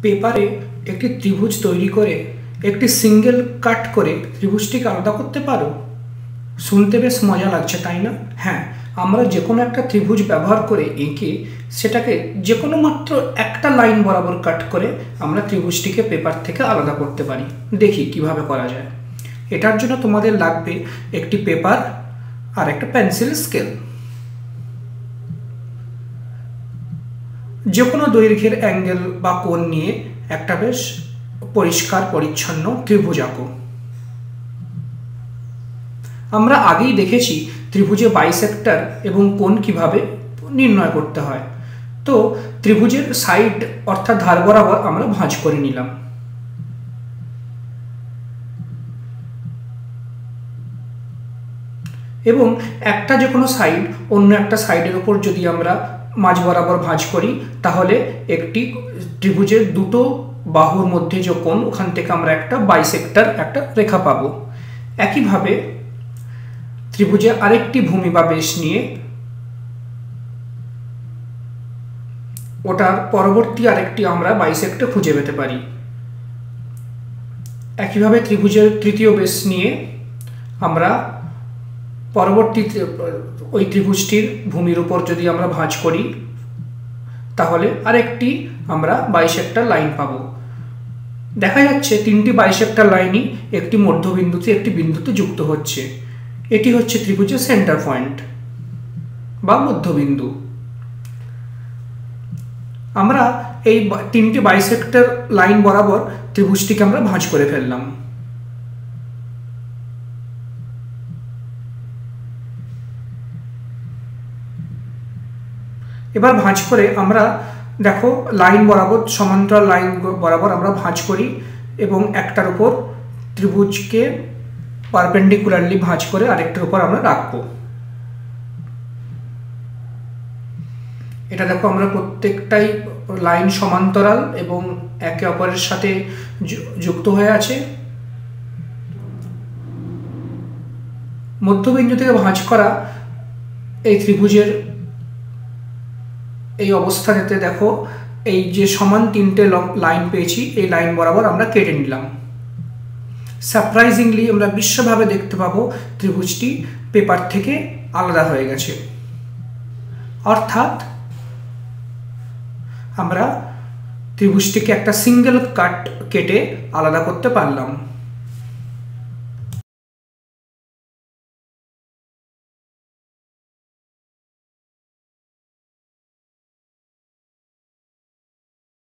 পেপারে একটি ত্রিভুজ তৈরি করে একটি সিঙ্গেল কাট করে ত্রিভুজটিকে আলাদা করতে পারো। শুনতে বেশ মজা লাগছে, তাই না? হ্যাঁ, আমরা যে কোনো একটা ত্রিভুজ ব্যবহার করে এঁকে সেটাকে যে কোনো মাত্র একটা লাইন বরাবর কাট করে আমরা ত্রিভুজটিকে পেপার থেকে আলাদা করতে পারি। দেখি কিভাবে করা যায়। এটার জন্য তোমাদের লাগবে একটি পেপার আর একটা পেন্সিল স্কেল। যে কোনো দৈর্ঘ্যের অ্যাঙ্গেল বা কোণ নিয়ে একটা বেশ পরিষ্কার পরিচ্ছন্ন ত্রিভুজ আঁকো। আমরা আগেই দেখেছি ত্রিভুজে বাইসেক্টর এবং কোণ কিভাবে নির্ণয় করতে হয়। তো ত্রিভুজের সাইড অর্থাৎ ধার বরাবর আমরা ভাঁজ করে নিলাম। এবং একটা যে কোনো সাইড অন্য একটা সাইডের উপর যদি আমরা মাঝ বরাবর ভাঁজ করি তাহলে একটি ত্রিভুজের দুটো বাহুর মধ্যে যে কোণ ওখান থেকে আমরা একটা বাইসেক্টর একটা রেখা পাবো। একইভাবে ত্রিভুজে আরেকটি ভূমি বা বেশ নিয়ে ওটার পরবর্তী আরেকটি আমরা বাইসেক্টর খুঁজে পেতে পারি। একইভাবে ত্রিভুজের তৃতীয় বেশ নিয়ে আমরা পরবর্তী ওই ত্রিভুজটির ভূমির উপর যদি আমরা ভাঁজ করি তাহলে আরেকটি আমরা বাইসেক্টর লাইন পাবো। দেখা যাচ্ছে তিনটি বাইসেক্টর লাইনই একটি মধ্যবিন্দুতে একটি বিন্দুতে যুক্ত হচ্ছে। এটি হচ্ছে ত্রিভুজের সেন্টার পয়েন্ট বা মধ্যবিন্দু। আমরা এই তিনটি বাইসেক্টর লাইন বরাবর ত্রিভুজটিকে আমরা ভাঁজ করে ফেললাম। এবার ভাঁজ করে আমরা দেখো লাইন বরাবর সমান্তরাল লাইন বরাবর আমরা ভাঁজ করি এবং একটার উপর ত্রিভুজকে পারপেন্ডিকুলারলি ভাঁজ করে আরেকটার উপর আমরা রাখবো। এটা দেখো আমরা প্রত্যেকটাই লাইন সমান্তরাল এবং একে অপরের সাথে যুক্ত হয়ে আছে। মধ্যবিন্দু থেকে ভাঁজ করা এই ত্রিভুজের এই অবস্থাতে দেখো এই যে সমান তিনটে লাইন পেয়েছি, এই লাইন বরাবর আমরা কেটে নিলাম। সারপ্রাইজিংলি আমরা বিশ্বভাবে দেখতে পাবো ত্রিভুজটি পেপার থেকে আলাদা হয়ে গেছে। অর্থাৎ আমরা ত্রিভুজটিকে একটা সিঙ্গেল কাট কেটে আলাদা করতে পারলাম।